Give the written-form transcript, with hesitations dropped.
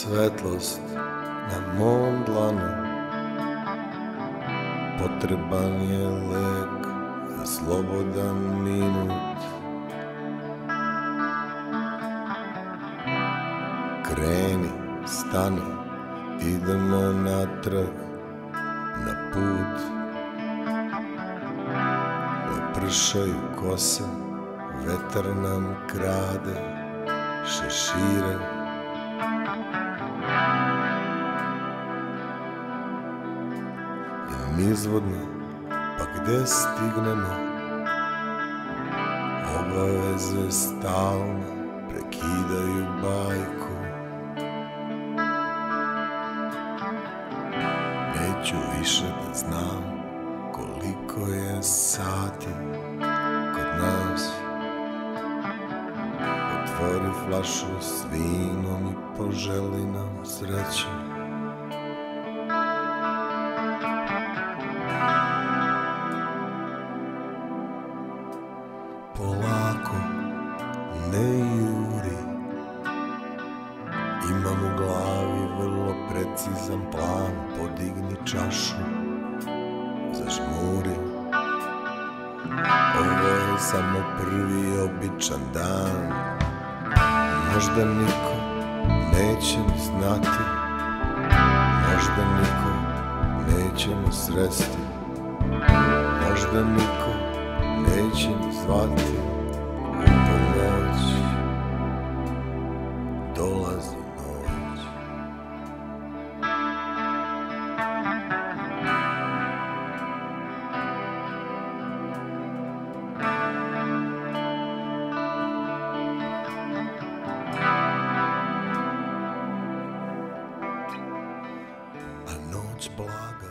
svetlost na mom dlanu, potreban je lek za slobodan minut. Kreni, stani, idemo natrag na put. Ne pršaju kose, vetar nam krade šešire. Nizvodno, pa gde stignemo? Obaveze stalno prekidaju bajku. Neću više da znam koliko je sati kod nas. Otvori flašu s vinom i poželi nam sreću. Polako, ne juri, imam u glavi vrlo precizan plan. Podigni čašu, zažmuri. Ovo je samo prvi običan dan. Možda niko neće ni znati, možda niko nećemo sresti, možda niko neće ni zvati. U pomoć dolazi noć. A noć blaga